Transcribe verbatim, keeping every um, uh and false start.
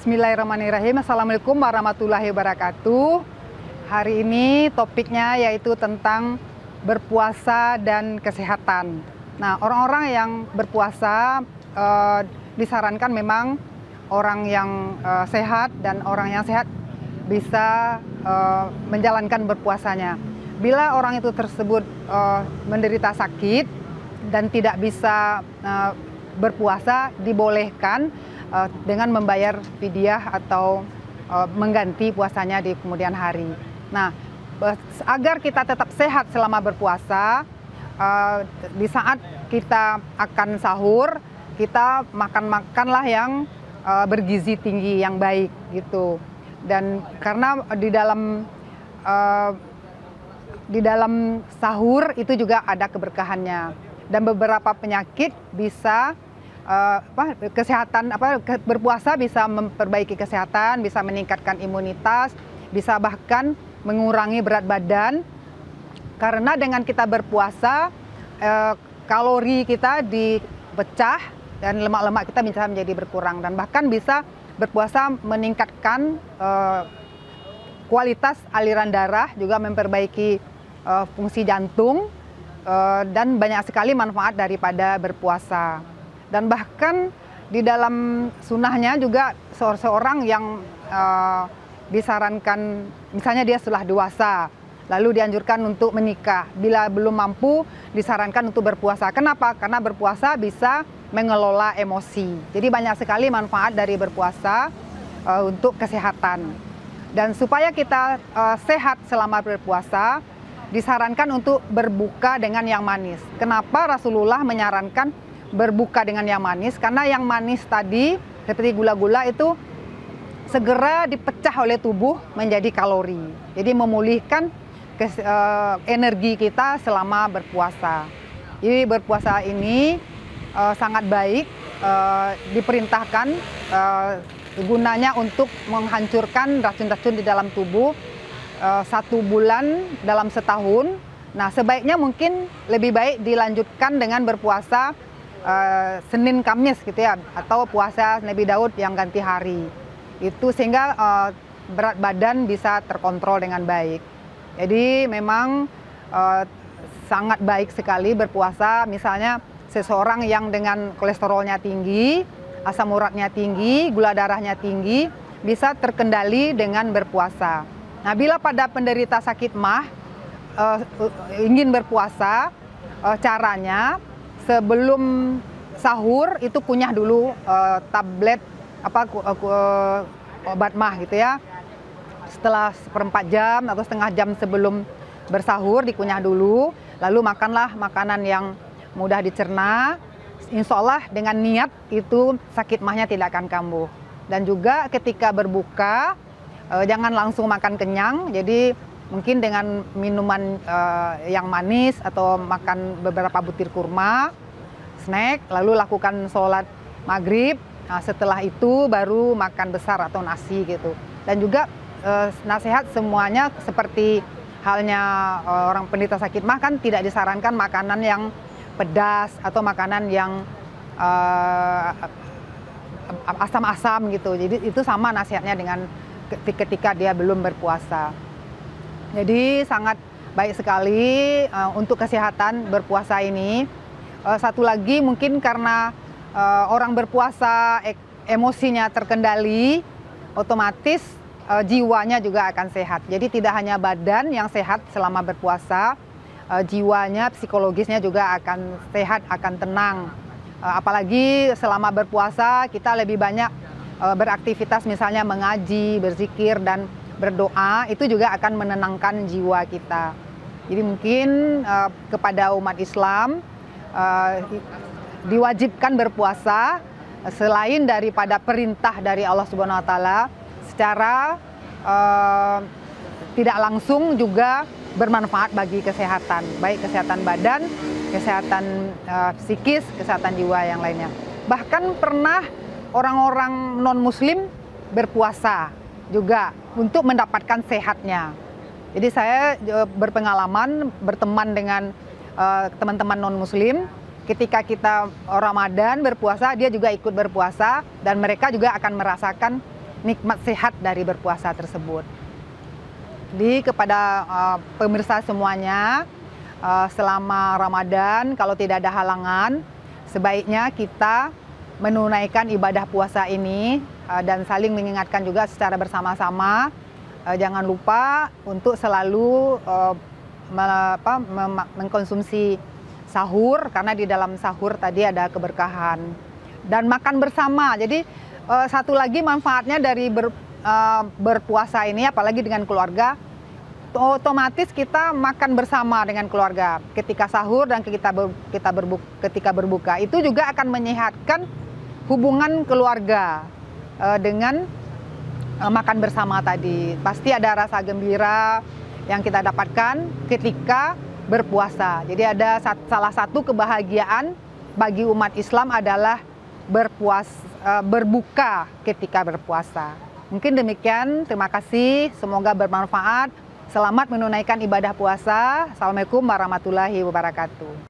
Bismillahirrahmanirrahim. Assalamualaikum warahmatullahi wabarakatuh. Hari ini topiknya yaitu tentang berpuasa dan kesehatan. Nah, orang-orang yang berpuasa eh, disarankan memang orang yang eh, sehat dan orang yang sehat bisa eh, menjalankan berpuasanya. Bila orang itu tersebut eh, menderita sakit dan tidak bisa eh, berpuasa, dibolehkan uh, dengan membayar fidyah atau uh, mengganti puasanya di kemudian hari. Nah, agar kita tetap sehat selama berpuasa, uh, di saat kita akan sahur, kita makan-makanlah yang uh, bergizi tinggi, yang baik gitu. Dan karena di dalam uh, di dalam sahur itu juga ada keberkahannya, dan beberapa penyakit bisa Uh, apa, kesehatan apa ke, berpuasa bisa memperbaiki kesehatan, bisa meningkatkan imunitas, bisa bahkan mengurangi berat badan. Karena dengan kita berpuasa, uh, kalori kita dipecah dan lemak-lemak kita bisa menjadi berkurang, dan bahkan bisa berpuasa meningkatkan uh, kualitas aliran darah, juga memperbaiki uh, fungsi jantung, uh, dan banyak sekali manfaat daripada berpuasa. Dan bahkan di dalam sunnahnya juga seorang yang uh, disarankan, misalnya dia setelah dewasa, lalu dianjurkan untuk menikah. Bila belum mampu, disarankan untuk berpuasa. Kenapa? Karena berpuasa bisa mengelola emosi. Jadi banyak sekali manfaat dari berpuasa uh, untuk kesehatan. Dan supaya kita uh, sehat selama berpuasa, disarankan untuk berbuka dengan yang manis. Kenapa Rasulullah menyarankan berbuka dengan yang manis? Karena yang manis tadi seperti gula-gula itu segera dipecah oleh tubuh menjadi kalori. Jadi memulihkan kes, uh, energi kita selama berpuasa. Jadi berpuasa ini uh, sangat baik, uh, diperintahkan uh, gunanya untuk menghancurkan racun-racun di dalam tubuh uh, satu bulan dalam setahun. Nah, sebaiknya mungkin lebih baik dilanjutkan dengan berpuasa Uh, Senin Kamis gitu ya, atau puasa Nabi Daud yang ganti hari itu, sehingga uh, berat badan bisa terkontrol dengan baik. Jadi memang uh, sangat baik sekali berpuasa. Misalnya seseorang yang dengan kolesterolnya tinggi, asam uratnya tinggi, gula darahnya tinggi, bisa terkendali dengan berpuasa. Nah, bila pada penderita sakit mah uh, ingin berpuasa, uh, caranya sebelum sahur itu kunyah dulu uh, tablet apa uh, obat mah gitu ya. Setelah seperempat jam atau setengah jam sebelum bersahur dikunyah dulu, lalu makanlah makanan yang mudah dicerna. Insya Allah dengan niat itu sakit mahnya tidak akan kambuh. Dan juga ketika berbuka uh, jangan langsung makan kenyang. Jadi mungkin dengan minuman uh, yang manis atau makan beberapa butir kurma, snack, lalu lakukan sholat maghrib. Nah, setelah itu baru makan besar atau nasi gitu. Dan juga uh, nasihat semuanya seperti halnya uh, orang penderita sakit mah kan tidak disarankan makanan yang pedas atau makanan yang uh, asam-asam gitu. Jadi itu sama nasihatnya dengan ketika dia belum berpuasa. Jadi sangat baik sekali uh, untuk kesehatan berpuasa ini. Uh, satu lagi mungkin karena uh, orang berpuasa e emosinya terkendali, otomatis uh, jiwanya juga akan sehat. Jadi tidak hanya badan yang sehat selama berpuasa, uh, jiwanya, psikologisnya juga akan sehat, akan tenang. Uh, apalagi selama berpuasa kita lebih banyak uh, beraktivitas, misalnya mengaji, berzikir, dan berdoa, itu juga akan menenangkan jiwa kita. Jadi mungkin uh, kepada umat Islam uh, diwajibkan berpuasa uh, selain daripada perintah dari Allah Subhanahu Wa Taala, secara uh, tidak langsung juga bermanfaat bagi kesehatan, baik kesehatan badan, kesehatan uh, psikis, kesehatan jiwa yang lainnya. Bahkan pernah orang-orang non-Muslim berpuasa juga untuk mendapatkan sehatnya. Jadi saya berpengalaman berteman dengan teman-teman uh, non-Muslim. Ketika kita Ramadan berpuasa, dia juga ikut berpuasa, dan mereka juga akan merasakan nikmat sehat dari berpuasa tersebut. Jadi kepada uh, pemirsa semuanya, uh, selama Ramadan kalau tidak ada halangan, sebaiknya kita menunaikan ibadah puasa ini uh, dan saling mengingatkan juga secara bersama-sama. Uh, jangan lupa untuk selalu uh, me, apa, mem, mengkonsumsi sahur, karena di dalam sahur tadi ada keberkahan. Dan makan bersama. Jadi uh, satu lagi manfaatnya dari ber, uh, berpuasa ini, apalagi dengan keluarga, otomatis kita makan bersama dengan keluarga ketika sahur dan kita ber, kita berbuka, ketika berbuka. Itu juga akan menyehatkan hubungan keluarga uh, dengan uh, makan bersama tadi. Pasti ada rasa gembira yang kita dapatkan ketika berpuasa. Jadi ada sat, salah satu kebahagiaan bagi umat Islam adalah berpuas, uh, berbuka ketika berpuasa. Mungkin demikian, terima kasih, semoga bermanfaat. Selamat menunaikan ibadah puasa. Assalamualaikum warahmatullahi wabarakatuh.